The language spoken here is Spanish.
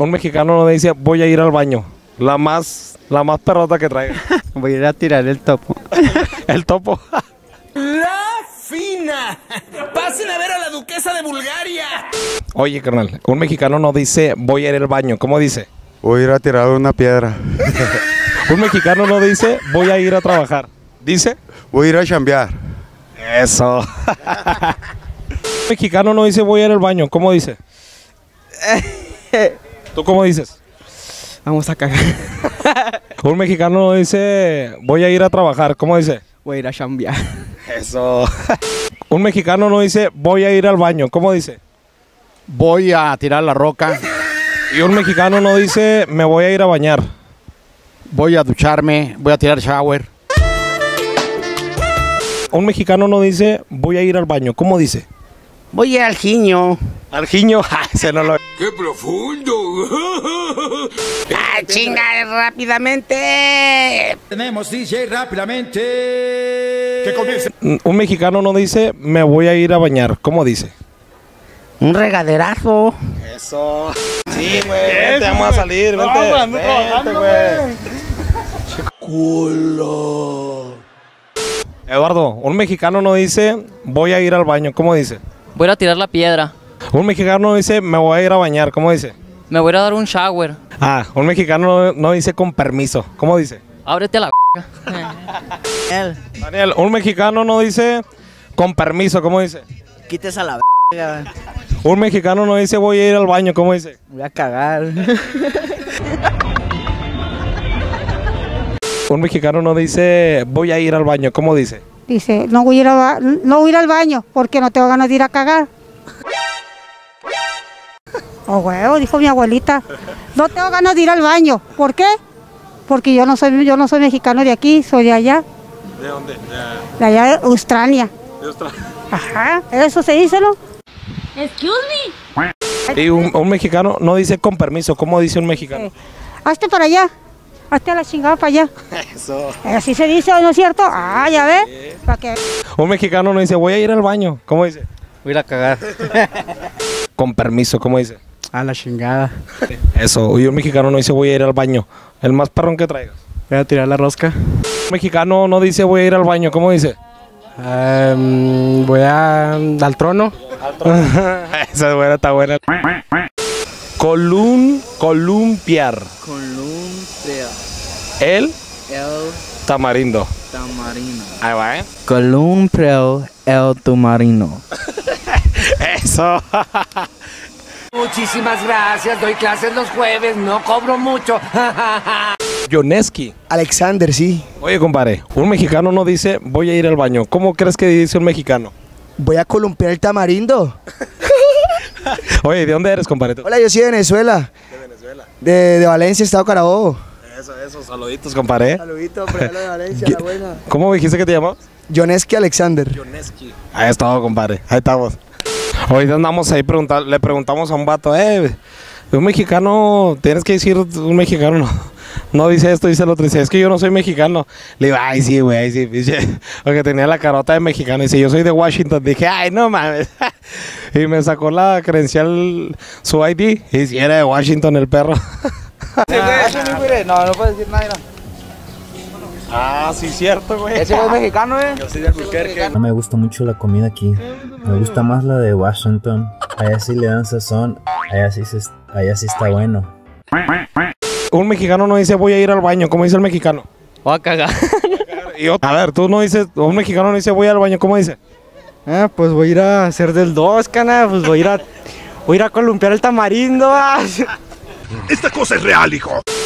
Un mexicano no dice voy a ir al baño. La más perrota que traiga. Voy a ir a tirar el topo. El topo. ¡La fina! ¡Pasen a ver a la duquesa de Bulgaria! Oye, carnal, un mexicano no dice voy a ir al baño. ¿Cómo dice? Voy a ir a tirar una piedra. Un mexicano no dice voy a ir a trabajar. ¿Dice? Voy a ir a chambear. Eso. Un mexicano no dice voy a ir al baño. ¿Cómo dice? ¿Tú cómo dices? Vamos a cagar. Un mexicano no dice voy a ir a trabajar. ¿Cómo dice? Voy a ir a chambear. Eso. Un mexicano no dice voy a ir al baño. ¿Cómo dice? Voy a tirar la roca. Y un mexicano no dice me voy a ir a bañar. Voy a ducharme. Voy a tirar shower. Un mexicano no dice voy a ir al baño. ¿Cómo dice? Voy al giño. Al giño. Ese no lo... ¡Qué profundo! ¡Ah, chinga! ¡Rápidamente! Tenemos DJ rápidamente. Que comience. Un mexicano no dice me voy a ir a bañar. ¿Cómo dice? Un regaderazo. Eso. Sí, güey. Vente, vamos a salir. Vente. Vente, güey. Culo. Eduardo, un mexicano no dice voy a ir al baño. ¿Cómo dice? Voy a ir a tirar la piedra. Un mexicano no dice me voy a ir a bañar. ¿Cómo dice? Me voy a ir a dar un shower. Ah, un mexicano no dice con permiso. ¿Cómo dice? Ábrete a la Daniel, un mexicano no dice con permiso. ¿Cómo dice? Quites a la verga. Un mexicano no dice voy a ir al baño. ¿Cómo dice? Voy a cagar. Un mexicano no dice voy a ir al baño. ¿Cómo dice? Dice, no voy a ir al baño porque no tengo ganas de ir a cagar. Oh, huevo, dijo mi abuelita. No tengo ganas de ir al baño. ¿Por qué? Porque yo no soy mexicano de aquí, soy de allá. ¿De dónde? De allá de Australia. De Australia. Ajá, eso se dice, ¿no? Excuse me. Y un mexicano no dice con permiso. ¿Cómo dice un mexicano? Hazte para allá. Hazte a la chingada para allá. Eso. Así se dice, ¿no es cierto? Ah, ya ves. Sí. ¿Para qué? Un mexicano no dice voy a ir al baño. ¿Cómo dice? Voy a ir a cagar. Con permiso. ¿Cómo dice? A la chingada. Eso. Y un mexicano no dice voy a ir al baño. El más perrón que traigas. Voy a tirar la rosca. Un mexicano no dice voy a ir al baño. ¿Cómo dice? Voy al trono. Esa es buena, está buena. Columpiar. El tamarindo. Ahí va, ¿eh? Columpio el tumarino. Eso. Muchísimas gracias. Doy clases los jueves. No cobro mucho. Yoneski. Alexander, sí. Oye, compadre, un mexicano no dice voy a ir al baño. ¿Cómo crees que dice un mexicano? Voy a columpiar el tamarindo. Oye, ¿de dónde eres, compadre? Hola, yo soy de Venezuela. ¿De Venezuela? De Valencia, Estado Carabobo. Eso, saluditos, compadre. Saludito, por de Valencia, la buena. ¿Cómo dijiste que te llamabas? Yoneski Alexander. Yoneski. Ahí está todo, compadre. Ahí estamos. Ahorita andamos ahí le preguntamos a un vato, un mexicano, tienes que decir, un mexicano no dice esto, dice el otro, dice, es que yo no soy mexicano. Le digo, ay, sí, güey, sí, porque tenía la carota de mexicano, dice, yo soy de Washington. Dije, ay, no mames. Y me sacó la credencial, su ID, y si era de Washington el perro. No puedes decir nada. Ah, sí, cierto, güey. Ese es mexicano, Yo soy de Albuquerque. No me gusta mucho la comida aquí. Me gusta más la de Washington. Allá sí le dan sazón. Allá sí está bueno. Un mexicano no dice voy a ir al baño. ¿Cómo dice el mexicano? Voy a cagar. A ver, tú no dices, un mexicano no dice voy al baño. ¿Cómo dice? Pues voy a ir a hacer del 2, cana. Pues voy a ir a columpiar el tamarindo. Esta cosa es real, hijo.